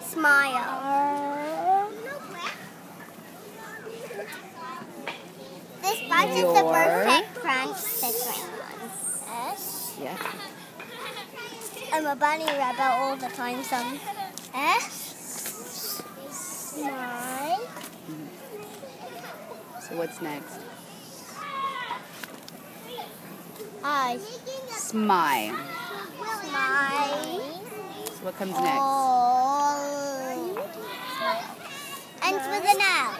Smile. This bunch is the perfect French citrus ones. S. Yeah. I'm a bunny rabbit all the time. Some S. Smile. So what's next? I. Smile. Smile. So what comes next? Ends with an L.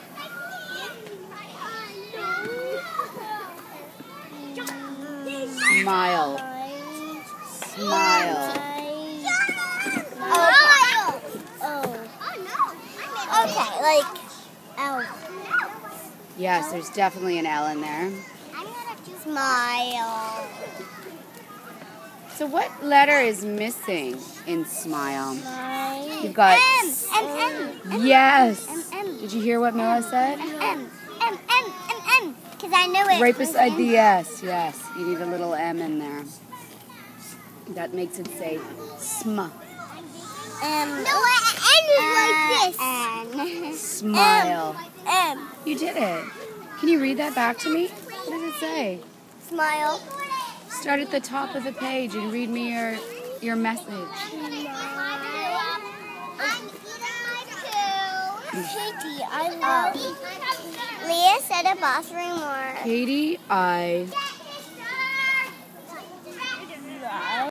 Smile. Smile. Okay, like L. Yes, there's definitely an L in there. Smile. So what letter is missing in smile? Smile. You've got M. Yes. M. Did you hear what Mila said? M. Because I know it. Right beside the S. Yes, you need a little M in there. That makes it say sm. No, N is like this. Smile. M. You did it. Can you read that back to me? What does it say? Smile. Start at the top of the page and read me your message. Katie, I love you. Leah said a bathroom or... Katie,